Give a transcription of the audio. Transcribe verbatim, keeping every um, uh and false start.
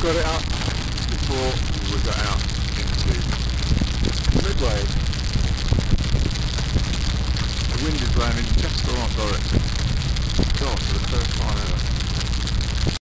got it up before we got out into Medway. The wind is blowing in just the right direction.